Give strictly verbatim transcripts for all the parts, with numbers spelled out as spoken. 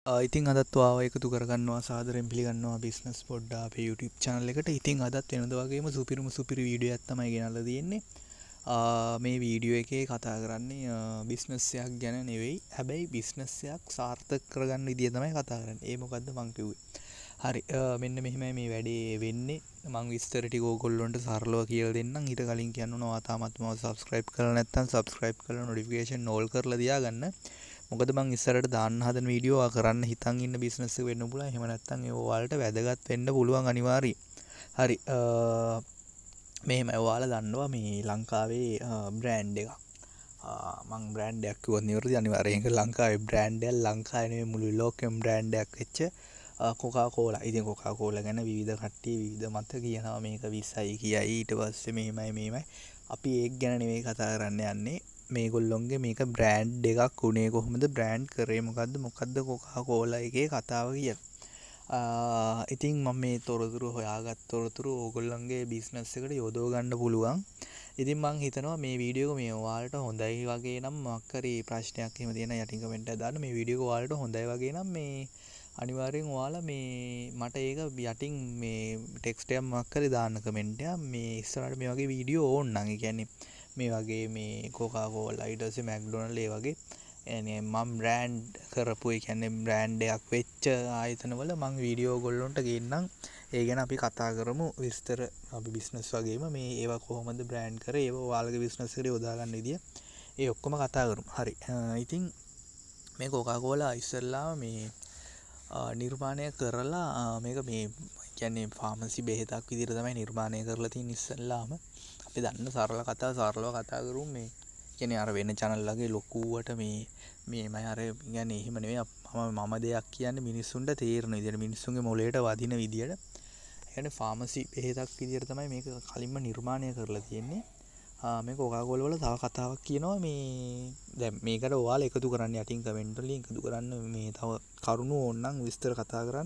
ඉතින් අදත් ඔයාව එකතු කරගන්නවා සාදරයෙන් පිළිගන්නවා බිස්නස් පොඩ්ඩා අපේ YouTube channel එකට. ඉතින් අදත් වෙනද වගේම සුපිරිම සුපිරි වීඩියෝ එකක් තමයි ගෙනල්ලා තියෙන්නේ. මේ වීඩියෝ එකේ කතා කරන්නේ බිස්නස් එකක් ගැන නෙවෙයි. හැබැයි බිස්නස් එකක් සාර්ථක කරගන්න විදිය තමයි කතා කරන්නේ. ඒ මොකද්ද මං කිව්වේ. හරි මෙන්න මෙහෙමයි මේ වැඩේ වෙන්නේ. මං විස්තර ටික ඕගොල්ලොන්ට සරලව කියලා දෙන්නම්. ඊට කලින් කියන්න ඕන ඔයා තාමත් මම subscribe කරලා නැත්නම් subscribe කරලා notification all කරලා තියාගන්න. මොකද මං ඉස්සරහට දාන්න හදන වීඩියෝ ආ කරන්න හිතන් ඉන්න බිස්නස් එක වෙන්න පුළුවන්. එහෙම නැත්නම් ඒ ඔයාලට වැදගත් වෙන්න පුළුවන් අනිවාර්යයි. හරි මෙහෙමයි ඔයාලා දන්නවා මේ ලංකාවේ බ්‍රෑන්ඩ් එකක්. මං බ්‍රෑන්ඩ් එකක් කිව්වොත් නිවැරදි අනිවාර්යයෙන් ඒක ලංකාවේ බ්‍රෑන්ඩ් එකක්. ලංකාවේ නෙමෙයි මුළු ලෝකෙම බ්‍රෑන්ඩ් එකක් වෙච්ච කොකා කෝලා. ඉතින් කොකා කෝලා ගැන විවිධ කට්ටිය විවිධ මත කියනවා මේක විසයි කියයි. ඊට පස්සේ මෙහෙමයි මෙහෙමයි. අපි ඒක ගැන නෙවෙයි කතා කරන්න යන්නේ. මේගොල්ලොන්ගේ මේක බ්‍රෑන්ඩ් එකක් උනේ කොහොමද, බ්‍රෑන්ඩ් කරේ මොකද්ද, මොකද්ද කොකා කෝලා එකේ කතාව කියලා. ඉතින් මම මේ තොරතුරු හොයාගත් තොරතුරු ඕගොල්ලන්ගේ බිස්නස් එකට යොදව ගන්න පුළුවන්. ඉතින් මම හිතනවා මේ වීඩියෝ එක මේ ඔයාලට හොඳයි වගේ නම් මොකක් හරි ප්‍රශ්නයක් එහෙම තියෙන යටින් කමෙන්ට් එකක් දාන්න. මේ වීඩියෝ එක ඔයාලට හොඳයි වගේ නම් මේ අනිවාර්යෙන් ඔයාලා මේ මට ඒක යටින් මේ ටෙක්ස්ට් එකක් මොකක් හරි දාන්න කමෙන්ට් එකක්. මේ ඉස්සරහට මේ වගේ වීඩියෝ ඕන නම් ඒ කියන්නේ මේ වගේ මේ කොකා කෝලා ඊට පස්සේ මැක්ඩොනල්ඩ් ඒ වගේ يعني මම බ්‍රෑන්ඩ් කරපු ඒ කියන්නේ බ්‍රෑන්ඩ් එකක් වෙච්ච ආයතනවල මම වීඩියෝ ඔයගොල්ලන්ට ගේන්නම්. ඒ ගැන අපි කතා කරමු විස්තර. අපි බිස්නස් වගේම මේ ඒවා කොහොමද බ්‍රෑන්ඩ් කරේ, ඒවා ඔයාලගේ බිස්නස් එකට යොදා ගන්න විදිය ඒ ඔක්කොම කතා කරමු. හරි. ඉතින් මේ කොකා කෝලා ඉස්සෙල්ලාම මේ නිර්මාණය කරලා මේක මේ කියන්නේ ෆාමසි බෙහෙතක් විදිහට තමයි නිර්මාණය කරලා තියෙන්නේ ඉස්සෙල්ලාම. අපි දන්න සරල කතා සරලව කතා කරමු. මේ කියන්නේ අර වෙන channel වගේ ලොකුවට මේ මේමයි අර කියන්නේ එහෙම නෙවෙයි. මම මම දෙයක් කියන්නේ මිනිස්සුන්ට තේරෙන විදිහට, මිනිස්සුන්ගේ මොළයට වදින විදිහට. ඒ කියන්නේ ෆාමසි බෙහෙතක් විදිහට තමයි මේක කලින්ම නිර්මාණය කරලා තියෙන්නේ. මේ කොකා කෝලා වල තව කතාවක් කියනවා. මේ දැන් මේකට ඔයාලා එකතු කරන්න යටින් කමෙන්ට් වලින් එකතු කරන්න මේ තව කරුණු ඕනනම් විස්තර කතා කරන්න.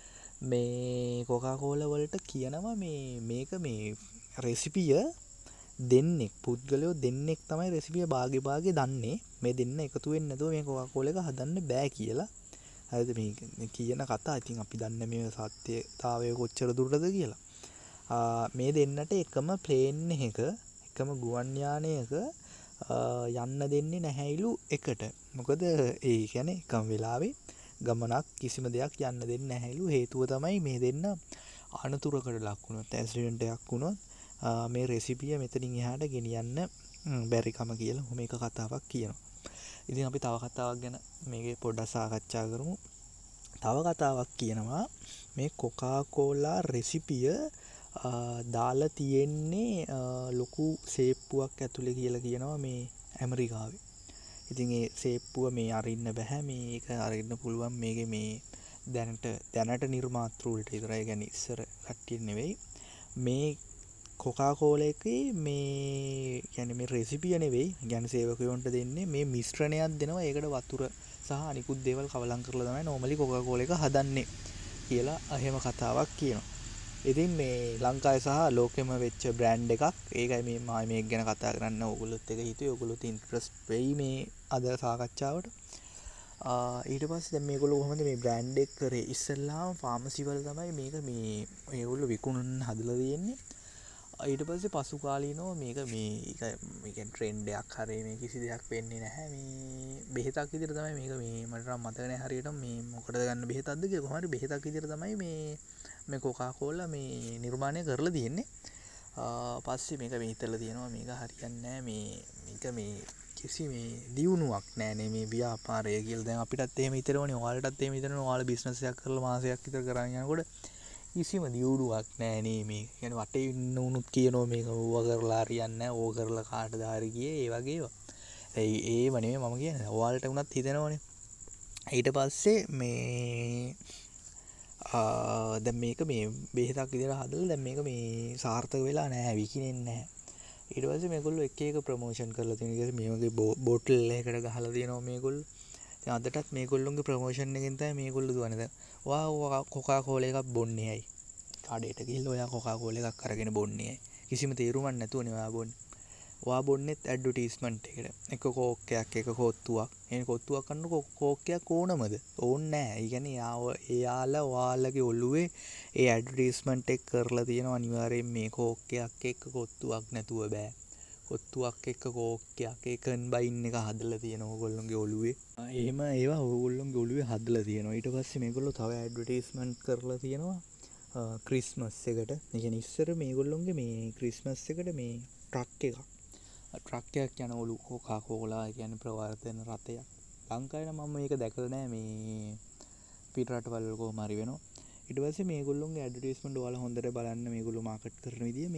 මේ කොකා කෝලා වලට කියනවා මේ මේක මේ රෙසිපිය දෙන්නෙක් පුද්ගලයෝ දෙන්නෙක් තමයි රෙසිපිය භාගේ භාගේ දන්නේ. මේ දෙන්න එකතු වෙන්නේ නැතුව මේ කොකා කෝලා එක හදන්න බෑ කියලා. හරිද? මේ කියන කතා ඉතින් අපි දන්නේ මේ සත්‍යතාවය කොච්චර දුරටද කියලා. මේ දෙන්නට එකම ප්ලේන් එකක එකම ගුවන් යානයක යන්න දෙන්නේ නැහැයිලු එකට. මොකද ඒ කියන්නේ එකම වෙලාවේ ගමනක් කිසිම දෙයක් යන්න දෙන්නේ නැහැයිලු. හේතුව තමයි මේ දෙන්න අනතුරකට ලක් වුණොත්, ඇක්සිඩන්ට් එකක් වුණොත් මේ රෙසිපිය මෙතනින් එහාට ගෙනියන්න බැරිකම කියලා මේක කතාවක් කියනවා. ඉතින් අපි තව කතාවක් ගැන මේකේ පොඩ්ඩක් සාකච්ඡා කරමු. තව කතාවක් කියනවා මේ කොකා කෝලා රෙසිපිය දාලා තියෙන්නේ ලොකු සේප්පුවක් ඇතුලේ කියලා කියනවා මේ ඇමරිකාවේ. ඉතින් ඒ සේප්පුව මේ අරින්න බෑ. මේක අරින්න පුළුවන් මේකේ මේ දැනට දැනට නිර්මාතෘවලට විතරයි. කියන්නේ ඉස්සර කට්ටිය නෙවෙයි. මේ කොකා කෝලා එකේ මේ කියන්නේ මේ රෙසිපිය නෙවෙයි. කියන්නේ සේවකයන්ට දෙන්නේ මේ මිශ්‍රණයක් දෙනවා. ඒකට වතුර සහ අනිකුත් දේවල් කවලම් කරලා තමයි normally කොකා කෝලා එක හදන්නේ කියලා එහෙම කතාවක් කියනවා. ඉතින් මේ ලංකාවේ සහ ලෝකෙම වෙච්ච බ්‍රෑන්ඩ් එකක්. ඒකයි මේ මම මේක ගැන කතා කරන්න ඕගොල්ලොත් එක හිතුවේ. ඕගොල්ලොත් ඉන්ට්‍රස්ට් වෙයි මේ අද සාකච්ඡාවට. ඊට පස්සේ දැන් මේගොල්ලෝ කොහොමද මේ බ්‍රෑන්ඩ් එක කරේ? ඉස්සෙල්ලාම ෆාමසි වල තමයි මේක මේ ඒගොල්ලෝ විකුණන්න හදලා තියෙන්නේ. ඊට පස්සේ පසු කාලීනව මේක මේ මේ කියන්නේ ට්‍රෙන්ඩ් එකක් හරිය මේ කිසි දෙයක් වෙන්නේ නැහැ. මේ බෙහෙතක් විදිහට තමයි මේක මේ මට නම් මතක නැහැ හරියට මේ මොකටද ගන්න බෙහෙතක්ද කියලා. කොහොම හරි බෙහෙතක් විදිහට තමයි මේ මේ කොකා කෝලා මේ නිර්මාණය කරලා තියෙන්නේ. පස්සේ මේක මේ හිතලා තියෙනවා මේක හරියන්නේ නැහැ. මේ මේක මේ කිසි මේ දියුණුවක් නැහැ නේ මේ ව්‍යාපාරය කියලා. දැන් අපිටත් එහෙම හිතනවනේ, ඔයාලටත් එහෙම හිතනවනේ. ඔයාලා බිස්නස් එකක් කරලා මාසයක් විතර කරන් යනකොට කිසිම දියුණුවක් නැහැ නේ මේ. කියන්නේ වටේ ඉන්න උනුත් කියනවා මේක ඕවා කරලා හරියන්නේ නැහැ. ඕවා කරලා කාටද හරි ගියේ. ඒ වගේ ඒවා. ඒ ඒව නෙමෙයි මම කියන්නේ. ඔයාලට උනත් හිතනවනේ. ඊට පස්සේ මේ දැන් මේක මේ බෙහෙතක් විදිහට හදලා දැන් මේක මේ සාර්ථක වෙලා නැහැ, විකිනෙන්නේ නැහැ. ඊට පස්සේ මේගොල්ලෝ එක එක ප්‍රොමෝෂන් කරලා තියෙනවා. මේ වගේ බෝටල් එකකට ගහලා තියෙනවා මේගොල්ලෝ. දැන් අදටත් මේගොල්ලොන්ගේ ප්‍රොමෝෂන් එකෙන් තමයි මේගොල්ලෝ දුවන්නේ. දැන් ඔයා කොකා කෝලා එකක් බොන්නේ ඇයි? කඩේට ගිහිල්ලා ඔයා කොකා කෝලා එකක් අරගෙන බොන්නේ ඇයි? කිසිම තේරුමක් නැතුවනේ ඔයා බොන්නේ. ඔයා බොන්නෙත් ඇඩ්වර්ටයිස්මන්ට් එකට. එක කෝක්කයක් එක කොත්තුවක්. එහෙනම් කොත්තුවක් කන්න කෝක්කයක් ඕනමද? ඕන්නේ නැහැ. ඒ කියන්නේ යාව එයාලා ඔයාලගේ ඔළුවේ ඒ ඇඩ්වර්ටයිස්මන්ට් එක කරලා තියෙනවා අනිවාර්යයෙන් මේ කෝක්කයක් එක්ක කොත්තුවක් නැතුව බෑ. කොත්තුවක් එක්ක කෝක්කයක් ඒ කන්බයින් එක හදලා තියෙනවා ඕගොල්ලෝගේ ඔළුවේ. එහෙම ඒවා ඕගොල්ලෝගේ ඔළුවේ හදලා තියෙනවා. ඊට පස්සේ මේගොල්ලෝ තව ඇඩ්වර්ටයිස්මන්ට් කරලා තියෙනවා ක්‍රිස්මස් එකට. ඒ කියන්නේ ඉස්සර මේගොල්ලෝගේ මේ ක්‍රිස්මස් එකට මේ ට්‍රක් එකක් ට්‍රක් එකක් යනවලු කොකා කෝලා කියන්නේ ප්‍රවර්තන රථයක්. ලංකාවේ නම් මම මේක දැකලා නැහැ මේ පිට රටවල් වල කොහොම හරි වෙනවා. ඊට පස්සේ මේගොල්ලෝගේ ඇඩ්වර්ටයිස්මන්ට් ඔයාලා හොඳට බලන්න මේගොල්ලෝ මාකට් කරන විදිය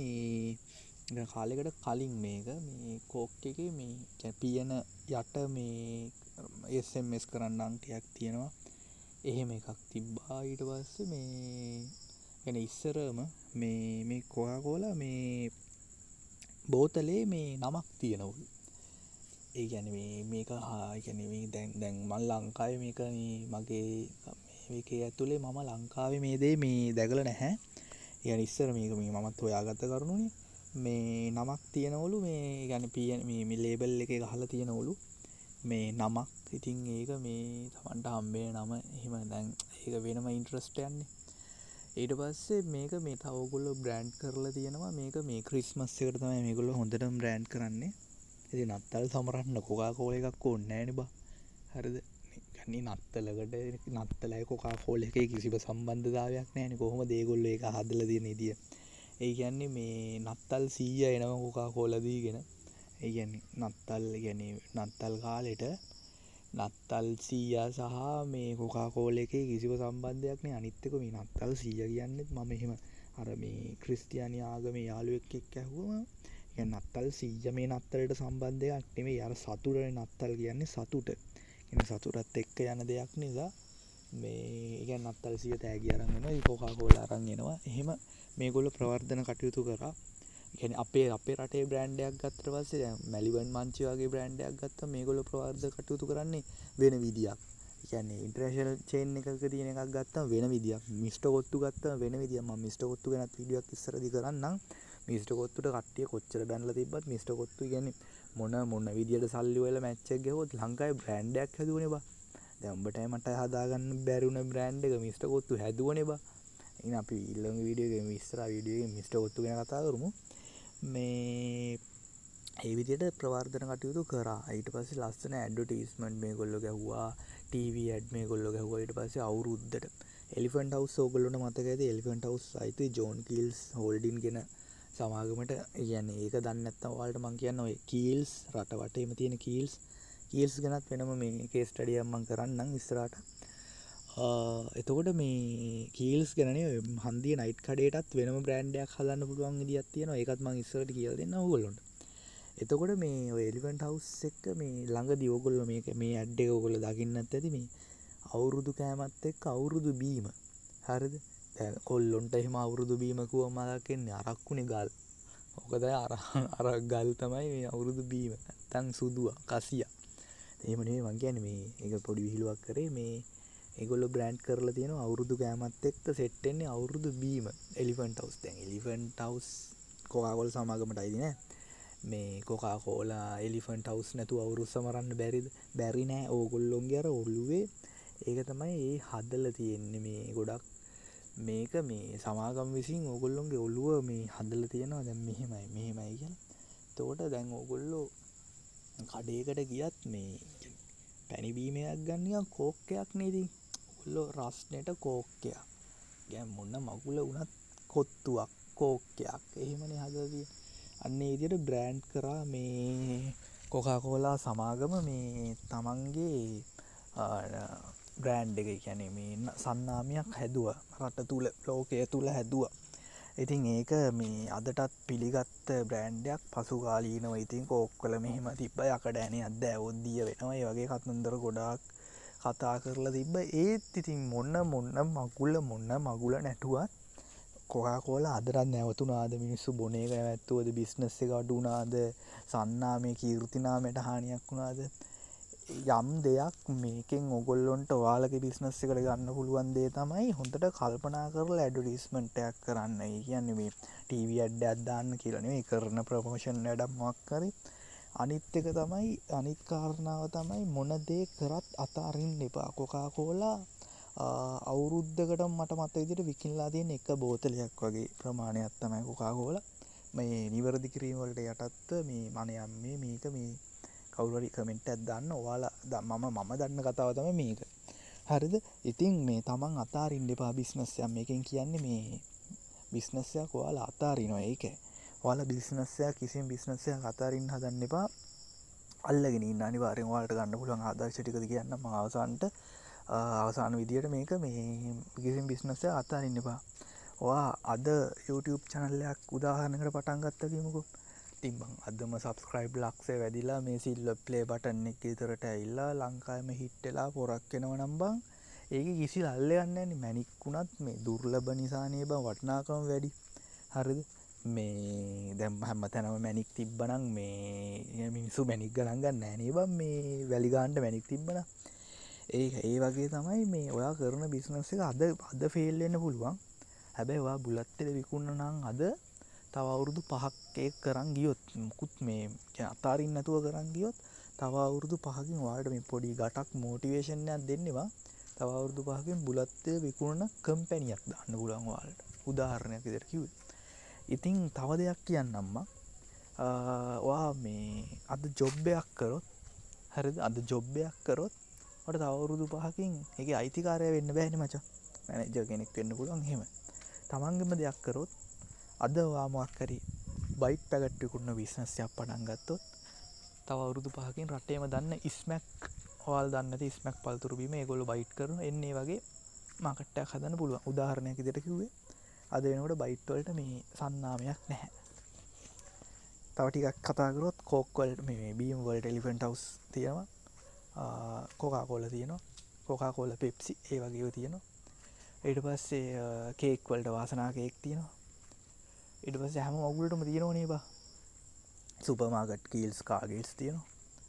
මේ කාලයකට කලින් මේක මේ කෝක් එකේ මේ පියන යට මේ එස් එම් එස් කරන්න අංකයක් තියෙනවා. එහෙම එකක් තිබ්බා. ඊට පස්සේ මේ يعني ඉස්සරම මේ මේ කොකා කෝලා මේ බෝතලේ මේ නමක් තියෙනවලු. ඒ කියන්නේ මේ මේක ඒ කියන්නේ මේ දැන් දැන් මම ලංකාවේ මේක මේ මගේ මේකේ ඇතුලේ මම ලංකාවේ මේ දේ මේ දැකලා නැහැ. ඒ කියන්නේ ඉස්සර මේක මේ මමත් හොයාගත්ත කරුණුනේ. මේ නමක් තියෙනවලු මේ يعني පී මේ මේ ලේබල් එකේ ගහලා තියෙනවලු මේ නමක්. ඉතින් ඒක මේ Tamanට හම්බෙන නම එහෙම දැන් ඒක වෙනම ඉන්ට්‍රස්ට් යන්නේ. ඊට පස්සේ මේක මේ තව ඔයගොල්ලෝ බ්‍රෑන්ඩ් කරලා තියෙනවා මේක මේ ක්‍රිස්මස් එකට තමයි මේගොල්ලෝ හොඳටම බ්‍රෑන්ඩ් කරන්නේ. ඉතින් නත්තල් සමරන්න කොකා කෝලා එකක් ඕනේ නැහැනේ බා. හරිද? يعني නත්තලකට නත්තලයි කොකා කෝලා එකේ කිසිම සම්බන්ධතාවයක් නැහැනේ. කොහොමද ඒගොල්ලෝ ඒක හදලා තියෙන විදිය. ඒ කියන්නේ මේ නත්තල් සීය එනවා කොකා කෝලා දීගෙන. ඒ කියන්නේ නත්තල් කියන්නේ නත්තල් කාලෙට නත්තල් සීයා සහ මේ කොකා කෝලා එකේ කිසිම සම්බන්ධයක් නෑ. අනිත් එක මේ නත්තල් සීයා කියන්නේත් මම එහෙම අර මේ ක්‍රිස්තියානි ආගමේ යාළුවෙක් එක්ක ඇහුවම يعني නත්තල් සීයා මේ නත්තලට සම්බන්ධයක් නෙමෙයි. අර සතුටනේ නත්තල් කියන්නේ සතුට. කියන්නේ සතුටත් එක්ක යන දෙයක් නිසා මේ කියන්නේ නත්තල් සීයා තෑගි අරන් එනවා. ඒ කොකා කෝලා අරන් එනවා. එහෙම මේගොල්ලෝ ප්‍රවර්ධන කටයුතු කරා. يعني අපේ අපේ රටේ බ්‍රෑන්ඩ් එකක් ගත්තට පස්සේ දැන් මැලිවන් මංචි වගේ බ්‍රෑන්ඩ් එකක් ගත්තම මේගොල්ලෝ ප්‍රවර්ධක කටයුතු කරන්නේ වෙන විදියක්. ඒ කියන්නේ ඉන්ටර්නැෂනල් චේන් එකක තියෙන එකක් ගත්තම වෙන විදියක්. මිස්ටර් කොත්තු ගත්තම වෙන විදියක්. මම මිස්ටර් කොත්තු ගැනත් වීඩියෝ එකක් ඉස්සරදී කරන්නම්. මිස්ටර් කොත්තුට කට්ටිය කොච්චර බැනලා තිබ්බත් මිස්ටර් කොත්තු කියන්නේ මොන මොන විදියට සල්ලි වල මැච් එක ගහුවොත් ලංකාවේ බ්‍රෑන්ඩ් එකක් හැදුවනේ බා. දැන් උඹට මට හදාගන්න බැරි වුණ බ්‍රෑන්ඩ් එක මිස්ටර් කොත්තු හැදුවනේ බා. ඉතින් අපි ඊළඟ වීඩියෝ එකේ ඉස්සරහ වීඩියෝ එකේ මිස්ටර් කොත්තු ගැන කතා කරමු. මේ ඒ විදිහට ප්‍රවර්ධන කටයුතු කරා. ඊට පස්සේ ලස්සන ඇඩ්වර්ටයිස්මන්ට් මේගොල්ලෝ ගැහුවා. ටීවී ඇඩ් මේගොල්ලෝ ගැහුවා. ඊට පස්සේ අවුරුද්දට එලිෆන්ට් හවුස් ඕගොල්ලොන්ට මතක ඇති. එලිෆන්ට් හවුස් අයිති ජෝන් කීල්ස් හෝල්ඩින් කියන සමාගමට. කියන්නේ ඒක දන්නේ නැත්නම් ඔයාලට මම කියන්නේ ඔය කීල්ස් රට වටේම තියෙන කීල්ස් කීල්ස් ගැනත් වෙනම මේ කේස් ස්ටඩි එකක් මම කරන්නම් ඉස්සරහට. එතකොට මේ කීල්ස් ගැනනේ හන්දිය නයිට් කඩේටත් වෙනම බ්‍රෑන්ඩ් එකක් හදන්න පුළුවන් විදියක් තියෙනවා. ඒකත් මම ඉස්සරහට කියලා දෙන්නම් ඕගොල්ලන්ට. එතකොට මේ ඔය එලිෆන්ට් හවුස් එක මේ ළඟදී ඕගොල්ලෝ මේක මේ ඇඩ් එක ඕගොල්ලෝ දකින්නත් ඇති මේ අවුරුදු කෑමත් එක්ක අවුරුදු බීම. හරිද? දැන් කොල්ලොන්ට එහෙම අවුරුදු බීම කිව්වම මතක් වෙන්නේ අරක්කුනේ ගල්. මොකද අර අර ගල් තමයි මේ අවුරුදු බීම. නැත්තම් සුදුවා, කසියා. එහෙම නෙමෙයි මං කියන්නේ මේ ඒක පොඩි විහිළුවක් කරේ මේ ඒගොල්ලෝ බ්‍රෑන්ඩ් කරලා තියෙනවා අවුරුදු කෑමත් එක්ක සෙට් වෙන්නේ අවුරුදු බීම. Elephant house. දැන් එලිෆන්ට් හවුස් කොකා කෝලා සමාගමටයි නේ. මේ කොකා කෝලා එලිෆන්ට් හවුස් නැතුව අවුරුදු සමරන්න බැරිද? බැරි නෑ. ඕගොල්ලොන්ගේ අර ඔළුවේ ඒක තමයි ඒ හදලා තියෙන්නේ මේ ගොඩක් මේක මේ සමාගම් විසින් ඕගොල්ලොන්ගේ ඔළුව මේ හදලා තියෙනවා දැන් මෙහෙමයි මෙහෙමයි කියලා. එතකොට දැන් ඕගොල්ලෝ කඩේකට ගියත් මේ පැණි බීමයක් ගන්න නිකන් කෝක්කයක් නේ ඉතින්. ඔයගොල්ලෝ රස්නෙට කෝක්කයක්. ගැම් මොන මගුල වුණත් කොත්තුවක් කෝක්කයක්. එහෙමනේ හදලා තියෙන්නේ. අන්න ඒ විදිහට බ්‍රෑන්ඩ් කරා මේ කොකා කෝලා සමාගම මේ තමන්ගේ බ්‍රෑන්ඩ් එක කියන්නේ මේ සන්නාමයක් හැදුවා. රට තුල ලෝකයේ තුල හැදුවා. ඉතින් ඒක මේ අදටත් පිළිගත්ත බ්‍රෑන්ඩ් එකක් පසුකාලීනව. ඉතින් කෝක්වල මෙහෙම තිබ්බ යකඩ ඇනේ අද්දෑවොත් දිය වෙනවා. ඒ වගේ කතන්දර ගොඩාක් කතා කරලා තිබ්බ. ඒත් ඉතින් මොන මොන මගුල මොන මගුල නැටුවත් කොකා කෝලා අදටත් නැවතුණාද? මිනිස්සු බොන එක නැවතුවද? බිස්නස් එක අඩු වුණාද? සන්නාමයේ කීර්ති නාමයට හානියක් වුණාද? යම් දෙයක් මේකෙන් ඔයගොල්ලොන්ට ඔයාලගේ බිස්නස් එකට ගන්න පුළුවන් දේ තමයි හොඳට කල්පනා කරලා ඇඩ්වර්ටයිස්මන්ට් එකක් කරන්න. ඒ කියන්නේ මේ ටීවී ඇඩ් එකක් දාන්න කියලා නෙවෙයි කරන ප්‍රොමෝෂන් වැඩක් මොකක් කරේ. අනිත් එක තමයි අනිත් කාරණාව තමයි මොන දේ කරත් අතාරින්න එපා. කොකා කෝලා අවුරුද්දකට මට මතක විදිහට විකිනලා තියෙන එක බෝතලයක් වගේ ප්‍රමාණයක් තමයි කොකා කෝලා. මේ නිවැරදි කිරීම වලට යටත්ව මේ මම යන්නේ මේක මේ කවුරු හරි කමෙන්ට් එකක් දාන්න ඔයාලා මම මම දන්න කතාව තමයි මේක. හරිද? ඉතින් මේ තමන් අතාරින්න එපා බිස්නස් එකක්. මේකෙන් කියන්නේ මේ බිස්නස් එකක් ඔයාලා අතාරිනවා ඒකයි. ඔයාලා බිස්නස් එකක් කිසිම බිස්නස් එකක් අතාරින්න හදන්න එපා. අල්ලගෙන ඉන්න අනිවාර්යෙන් ඔයාලට ගන්න පුළුවන් ආදර්ශ ටිකද කියන්න මම අවසානට අවසාන විදියට මේක මේ කිසිම බිස්නස් එකක් අතාරින්න එපා. ඔයා අද YouTube channel එකක් උදාහරණයකට පටන් ගත්තා කියමුකෝ. ඉතින් මං අදම subscribe ලක්ෂය වැඩිලා මේ සිල්වර් play button එක විතරට ඇවිල්ලා ලංකාවෙම hit වෙලා පොරක් වෙනව නම් බං ඒකේ කිසි ලල්ලයක් නැහැ නේ. මැණික් උනත් මේ දුර්ලභ නිසානේ බං වටිනාකම වැඩි. හරිද? මේ දැන් හැමතැනම මැණික් තිබ්බනම් මේ මිනිස්සු මැණික් ගණන් ගන්න නැහැ නේ බං. මේ වැලි ගන්නට මැණික් තිබ්බනම් ඒක ඒ වගේ තමයි මේ ඔයා කරන බිස්නස් එක අද අද ෆේල් වෙන්න පුළුවන්. හැබැයි ඔයා බුලත් තෙල විකුණන නම් අද තව අවුරුදු පහක් ඒක කරන් ගියොත් මුකුත් මේ අතාරින්න නැතුව කරන් ගියොත් තව අවුරුදු පහකින් ඔයාලට මේ පොඩි ගටක් මොටිවේෂන් එකක් දෙන්නවා. තව අවුරුදු පහකින් බුලත් තෙල විකුණන කම්පැනියක් දාන්න පුළුවන් ඔයාලට. උදාහරණයක් විදිහට කිව්වේ. ඉතින් තව දෙයක් කියන්නම් මම. ඔයා මේ අද ජොබ් එකක් කරොත් හරිද? අද ජොබ් එකක් කරොත් ඔයාලට තව අවුරුදු පහකින් ඒකේ අයිතිකාරය වෙන්න බෑනේ මචං. මැනේජර් කෙනෙක් වෙන්න පුළුවන් එහෙම. තමන්ගේම දෙයක් කරොත් අද ඔයා මොකක් හරි බයිට් පැකට් විකුණන බිස්නස් එකක් පටන් ගත්තොත් තව අවුරුදු පහකින් රටේම දන්න ස්මැක් ඔයාලා දන්නේ නැති ස්මැක් පළතුරු බීම ඒගොල්ලෝ බයිට් කරන එන්නේ වගේ මාකට් එකක් හදන්න පුළුවන්. උදාහරණයක් විදිහට කිව්වේ අද වෙනකොට බයිට් වලට මේ සන්නාමයක් නැහැ. තව ටිකක් කතා කරොත් කෝක් වලට මේ බීම් වලට එලිෆන්ට් හවුස් තියෙනවා. කොකා කෝලා තියෙනවා. කොකා කෝලා පෙප්සි ඒ වගේ ඒවා තියෙනවා. ඊට පස්සේ කේක් වලට වාසනා කේක් තියෙනවා. ඊට පස්සේ හැම ඔගුලටම තියෙනවනේ බා. සුපර් මාකට් කීල්ස් කාගේට්ස් තියෙනවා.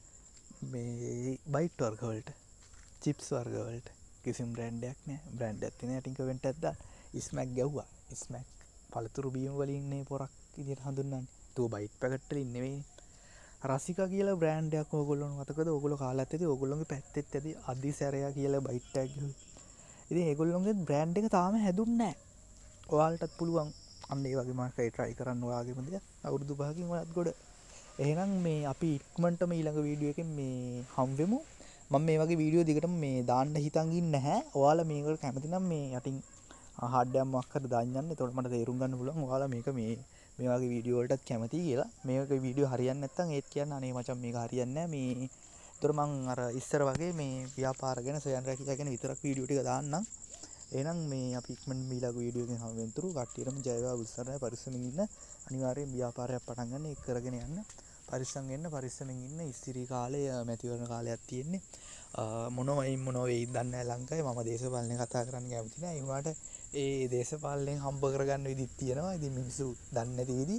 මේ බයිට් වර්ග වලට චිප්ස් වර්ග වලට කිසිම බ්‍රෑන්ඩ් එකක් නැහැ. බ්‍රෑන්ඩ් එකක් තියෙන යටින් කමෙන්ට් එකක් දාන්න. ස්මැක් ගැව්වා. ස්මැක් පළතුරු බීම වලින් නේ පොරක් විදියට හඳුන්වන්නේ. තෝ බයිට් පැකට් වලින් නෙවෙයි. රසිකා කියලා බ්‍රෑන්ඩ් එකක් ඕගොල්ලෝ මතකද? ඕගොල්ලෝ කාලත් ඇති ඕගොල්ලෝගේ පැත්තෙත් ඇති අදිසැරයා කියලා බයිට් එකක් ගිහුවා. ඉතින් ඒගොල්ලෝගේ බ්‍රෑන්ඩ් එක තාම හැදුන්නේ නැහැ. ඔයාලටත් පුළුවන් අන්න ඒ වගේ මාකයි try කරන්න ඔයාගේම දෙයක්. අවුරුදු පහකින් ඔයත් ගොඩ. එහෙනම් මේ අපි ඉක්මනටම ඊළඟ වීඩියෝ එකෙන් මේ හම් වෙමු. මම මේ වගේ වීඩියෝ දිගටම මේ දාන්න හිතන් ඉන්නේ නැහැ. ඔයාලා මේකට කැමති නම් මේ යටින් හાર્ඩ් එකක් මොකක් හරි දාන්න යන්න. එතකොට මට තේරුම් ගන්න පුළුවන් ඔයාලා මේක මේ මේ වගේ වීඩියෝ වලටත් කැමතියි කියලා. මේක වීඩියෝ හරියන්නේ නැත්නම් ඒත් කියන්න අනේ මචං මේක හරියන්නේ නැහැ. මේ ඒතර මං අර ඉස්සර වගේ මේ ව්‍යාපාර ගැන සොයන් රැකියා ගැන විතරක් වීඩියෝ ටික දාන්නම්. එහෙනම් මේ අපි ඉක්මනට ඊළඟ වීඩියෝ එකෙන් හම් වෙනතුරු කට්ටියටම ජය වේවා උත්සාහය පරිස්සමින් ඉන්න. අනිවාර්යෙන් ව්‍යාපාරයක් පටන් ගන්න ඒක කරගෙන යන්න. පරිස්සම් වෙන්න පරිස්සමින් ඉන්න. ඉස්තිරි කාලේ මැතිවරණ කාලයක් තියෙන්නේ. මොනවයි මොනව වෙයිද දන්නේ නැහැ ලංකාවේ. මම දේශපාලනේ කතා කරන්න කැමති නැහැ. ඒ වුණාට ඒ දේශපාලනේ හම්බ කරගන්න විදිහක් තියෙනවා. ඉතින් මිනිස්සු දන්නේ නැති විදි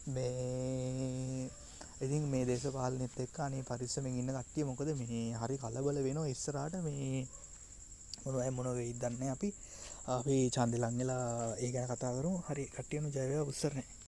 මේ ඉතින් මේ දේශපාලනෙත් එක්ක අනේ පරිස්සමෙන් ඉන්න කට්ටිය මොකද මේ හරි කලබල වෙනවා ඉස්සරහට මේ මොනවයි මොනව වෙයිද දන්නේ අපි අපි ඡන්දෙ ලං වෙලා ඒ ගැන කතා කරමු. හරි කට්ටියනු ජය වේවා උත්සරණේ.